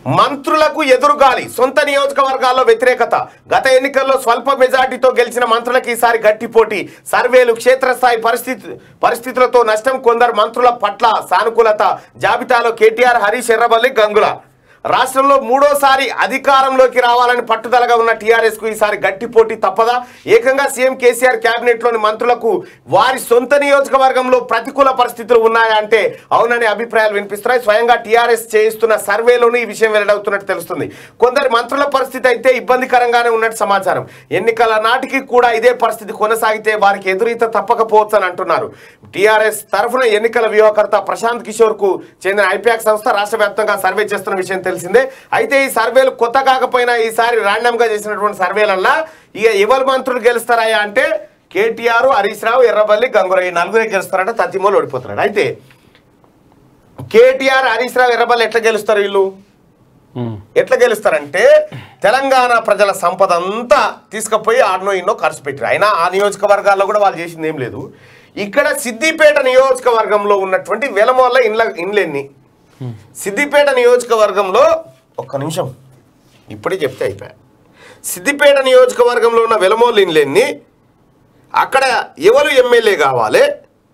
మంత్రులకు ఎదురుగాలి, సొంత నియోజకవర్గాల్లో వ్యతిరేకత. గత ఎన్నికల్లో స్వల్ప మెజార్టీతో గెలిచిన మంత్రులకు ఈసారి గట్టి పోటీ. సర్వేలు, క్షేత్రస్థాయి పరిస్థితులతో నష్టం, కొందరు మంత్రుల పట్ల సానుకూలత. జాబితాలో కేటీఆర్, హరీష్, ఎర్రబల్లి, గంగుల. రాష్ట్రంలో మూడోసారి అధికారంలోకి రావాలని పట్టుదలగా ఉన్న టీఆర్ఎస్ కు ఈసారి గట్టి పోటీ తప్పదా? ఏకంగా సీఎం కేసీఆర్ కేబినెట్ లోని మంత్రులకు వారి సొంత నియోజకవర్గంలో ప్రతికూల పరిస్థితులు ఉన్నాయా అంటే అవుననే అభిప్రాయాలు వినిపిస్తున్నాయి. స్వయంగా టీఆర్ఎస్ చేయిస్తున్న సర్వేలోనూ ఈ విషయం వెల్లడవుతున్నట్టు తెలుస్తుంది. కొందరు మంత్రుల పరిస్థితి అయితే ఇబ్బందికరంగానే ఉన్నట్టు సమాచారం. ఎన్నికల నాటికి కూడా ఇదే పరిస్థితి కొనసాగితే వారికి ఎదురీత తప్పకపోవచ్చు అని అంటున్నారు. టీఆర్ఎస్ తరఫున ఎన్నికల వ్యూహకర్త ప్రశాంత్ కిషోర్ కు చెందిన ఐపాక్ సంస్థ రాష్ట్ర వ్యాప్తంగా సర్వే చేస్తున్న విషయం తెలిసిందే. అయితే ఈ సర్వేలు కొత్త కాకపోయినా ఈసారి ర్యాండమ్ గా చేసినటువంటి సర్వేలల్లా ఇక ఎవరు మంత్రులు గెలుస్తారయ్యా అంటే కేటీఆర్, హరీష్ రావు, ఎర్రబల్లి, గంగుల ఈ నలుగురే గెలుస్తారట. తత్తిమూలు ఓడిపోతున్నాడు. అయితే కేటీఆర్, హరీష్ రావు, ఎర్రబల్లి ఎట్లా గెలుస్తారు? వీళ్ళు ఎట్లా గెలుస్తారంటే తెలంగాణ ప్రజల సంపద అంతా తీసుకుపోయి ఆడనో ఇన్నో ఖర్చు పెట్టారు. అయినా ఆ నియోజకవర్గాల్లో కూడా వాళ్ళు చేసింది ఏం లేదు. ఇక్కడ సిద్దిపేట నియోజకవర్గంలో ఉన్నటువంటి వెలమోళ్ళ ఇండ్లెన్ని, సిద్దిపేట నియోజకవర్గంలో ఒక్క నిమిషం ఇప్పుడే చెప్తే అయిపోయా. సిద్దిపేట నియోజకవర్గంలో ఉన్న వెలమోళ్ళ ఇండ్లెన్ని, అక్కడ ఎవరు ఎమ్మెల్యే కావాలి,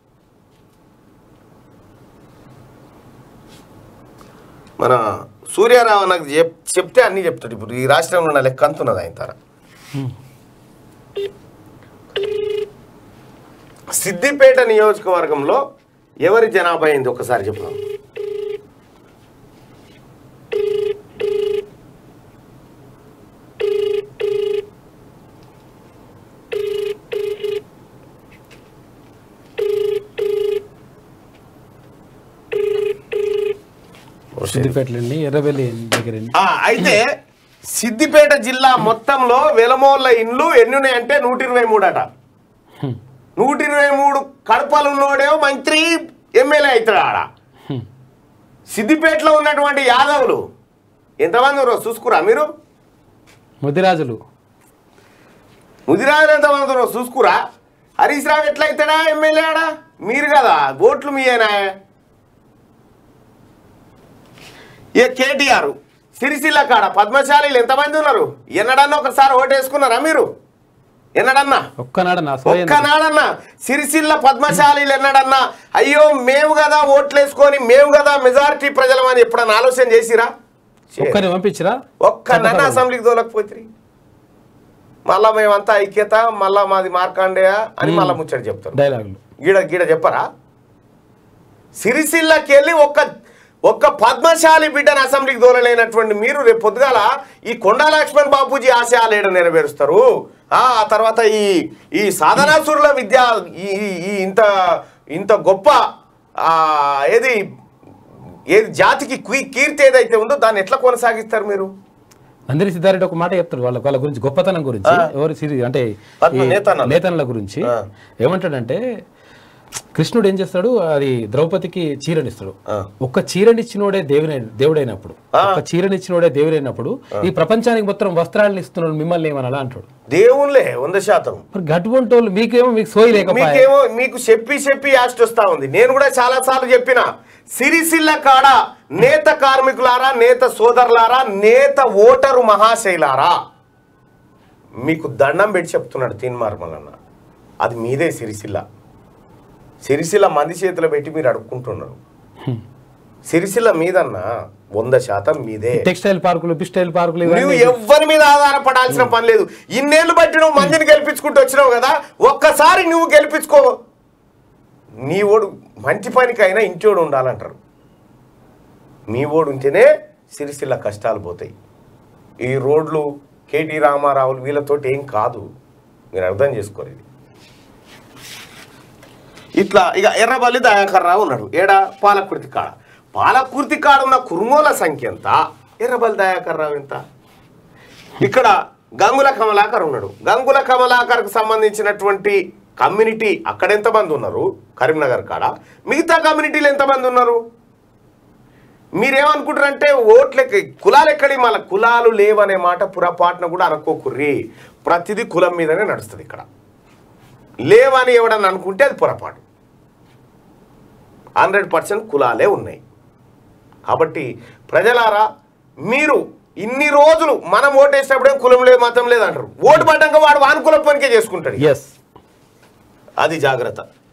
మన సూర్యారావు నాకు చెప్తే అన్నీ చెప్తాడు. ఇప్పుడు ఈ రాష్ట్రంలో ఉన్న లెక్క అంతున్నది ఆయన తర. సిద్దిపేట నియోజకవర్గంలో ఎవరి జనాభా అయింది ఒకసారి చెప్తాం. అయితే సిద్దిపేట జిల్లా మొత్తంలో వెలమోళ్ళ ఇండ్లు ఎన్ని ఉన్నాయంటే 123 అట. 123 కడపలు ఉన్నోడేమో మంత్రి, ఎమ్మెల్యే అవుతాడు ఆడ. సిద్దిపేటలో ఉన్నటువంటి యాదవులు ఎంతమంది ఉన్నారో చూసుకురా మీరు? ముదిరాజులు ఎంతమంది ఉన్నారో చూసుకురా? హరీష్ రావు ఎట్లా అవుతాడా ఎమ్మెల్యే ఆడ? మీరు కదా ఓట్లు మీయేనా? ఏ కేటీఆర్ సిరిసిల్ల కాడ పద్మశాలీలు ఎంతమంది ఉన్నారు? ఎన్నడన్నా ఒకసారి ఓటేసుకున్నారా మీరు? ఎన్నడన్నా? ఒక్కనాడన్నా సిరిసిల్ల పద్మశాలీలు ఎన్నడన్నా అయ్యో మేము కదా ఓట్లేసుకొని మేము కదా మెజారిటీ ప్రజలం అని ఎప్పుడన్నా ఆలోచన చేసిరా? పంపించరా? ఒక్కనన్నా అసెంబ్లీకి తోలకపోతే మళ్ళా మేమంతా ఐక్యత, మళ్ళా మాది మార్కాండేయ అని మళ్ళా ముచ్చట చెప్తారు. డైలాగులు గీడ చెప్పరా? సిరిసిల్లకి వెళ్ళి ఒక్క పద్మశాలి బిడ్డను అసెంబ్లీకి దూరలేనటువంటి మీరు రేపు పొద్దుగాల ఈ కొండా లక్ష్మణ్ బాపూజీ ఆశయాలు ఏడ నెరవేరుస్తారు? ఆ తర్వాత ఈ సాధనాసురుల విద్య ఇంత గొప్ప ఏది జాతికి కీర్తి ఏదైతే ఉందో దాన్ని ఎట్లా కొనసాగిస్తారు మీరు? అందరి సిద్ధారెడ్డి ఒక మాట చెప్తారు వాళ్ళ గురించి, గొప్పతనం గురించి, ఎవరు అంటే నేతన్ల గురించి. ఏమంటాడంటే కృష్ణుడు ఏం చేస్తాడు, అది ద్రౌపదికి చీరనిస్తాడు. ఒక్క చీరనిచ్చినోడే దేవుడైనప్పుడు, ఒక్క చీరనిచ్చినోడే దేవుడైనప్పుడు ఈ ప్రపంచానికి మొత్తం వస్త్రాలను ఇస్తున్నాడు, మిమ్మల్ని ఏమని అలా అంటాడు. దేవుళ్ళే 100%. మరి గట్టుబంటోళ్ళు మీకేమో మీకు సోయి లేకపోతే మీకు చెప్పి యాస్ట్ వస్తా ఉంది. నేను కూడా చాలా సార్లు చెప్పిన, సిరిసిల్ల కాడ నేత కార్మికులారా, నేత సోదరులారా, నేత ఓటరు మహాశైలారా, మీకు దండం పెట్టి చెప్తున్నాడు తీన్మార్మలన్న, అది మీదే సిరిసిల్ల మంది చేతిలో పెట్టి మీరు అడుక్కుంటున్నారు. సిరిసిల్ల మీదన్నా 100% మీదే. టెక్స్టైల్ పార్కులు, పిస్టైల్ పార్కులు, నువ్వు ఎవరి మీద ఆధారపడాల్సిన పని లేదు. ఇన్నేళ్ళు బట్టి నువ్వు మందిని గెలిపించుకుంటూ వచ్చినావు కదా, ఒక్కసారి నువ్వు గెలిపించుకో. నీ ఓడు మంచి పనికైనా ఇంటోడు ఉండాలంటారు. మీ ఓడు ఉంటేనే సిరిసిల్ల కష్టాలు పోతాయి. ఈ రోడ్లు కేటీ రామారావులు వీళ్ళతోటి ఏం కాదు, మీరు అర్థం చేసుకోలేదు. ఇట్లా ఇక ఎర్రబల్లి దయాకర్ రావు ఉన్నాడు ఏడా పాలకుర్తి కాడ ఉన్న కుర్మోల సంఖ్య ఎంత, ఎర్రబల్లి దయాకర్ రావు ఎంత? ఇక్కడ గంగుల కమలాకర్ ఉన్నాడు. గంగుల కమలాకర్కు సంబంధించినటువంటి కమ్యూనిటీ అక్కడ ఎంతమంది ఉన్నారు? కరీంనగర్ కాడ. మిగతా కమ్యూనిటీలు ఎంతమంది ఉన్నారు? మీరేమనుకుంటారంటే ఓట్లకి కులాలు ఎక్కడి, మళ్ళీ కులాలు లేవనే మాట పొరపాటున కూడా అనుకోకుర్రి. ప్రతిదీ కులం మీదనే నడుస్తుంది. ఇక్కడ లేవని ఎవడని అనుకుంటే అది పొరపాటు. 100% కులాలే ఉన్నాయి. కాబట్టి ప్రజలారా, మీరు ఇన్ని రోజులు మనం ఓటేసినప్పుడే కులం లేదు మతం లేదు అంటారు, ఓటు పడ్డాక వాడు వానుకుల పనికే చేసుకుంటాడు. ఎస్, అది జాగ్రత్త.